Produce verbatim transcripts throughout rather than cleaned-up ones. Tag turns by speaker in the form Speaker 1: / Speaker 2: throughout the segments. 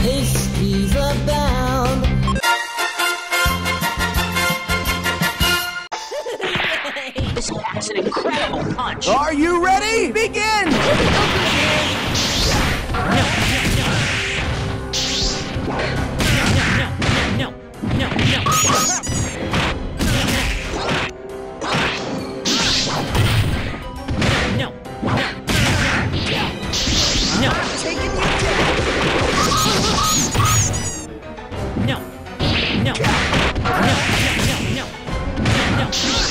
Speaker 1: Pastries abound.
Speaker 2: This packs an incredible punch.
Speaker 3: Are you ready? Begin!
Speaker 2: No, no, no, no, no, no, no. No, no, no.
Speaker 3: Taking you down.
Speaker 2: No, no, no, no, no, no, no.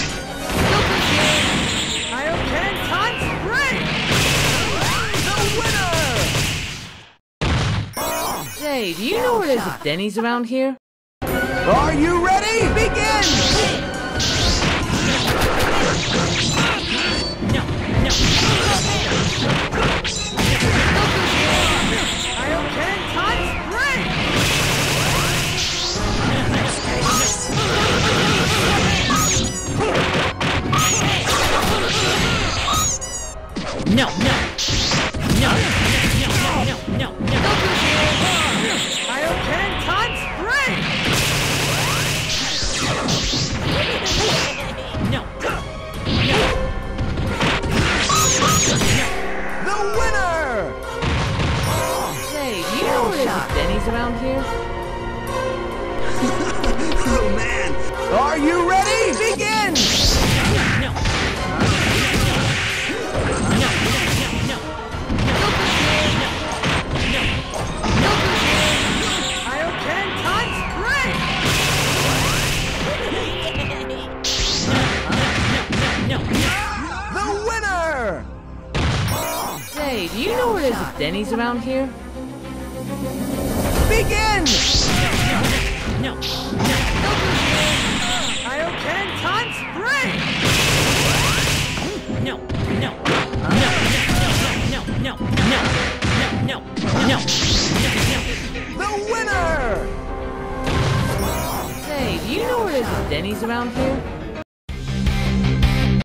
Speaker 3: Kaioken time spring! The winner!
Speaker 4: Say, do you know where there's a Denny's around here?
Speaker 3: Are you ready? Begin!
Speaker 2: No, no.
Speaker 3: Kaioken time spring!
Speaker 2: No, no. No, no, no, no, no, no.
Speaker 3: Kaioken time spring!
Speaker 2: No.
Speaker 3: The winner!
Speaker 4: Say, do you know where there's a Denny's around here?
Speaker 3: Oh man! Are you ready? Begin!
Speaker 2: No.
Speaker 3: Kaioken time spring!
Speaker 2: No, no.
Speaker 3: The winner!
Speaker 4: Say, do you know where there's a Denny's around here?
Speaker 3: Begin!
Speaker 2: No.
Speaker 3: Kaioken time spring!
Speaker 2: No, no. No, no, no, no, no, no, no, no.
Speaker 3: The winner!
Speaker 4: Say, do you know where there's a Denny's around here?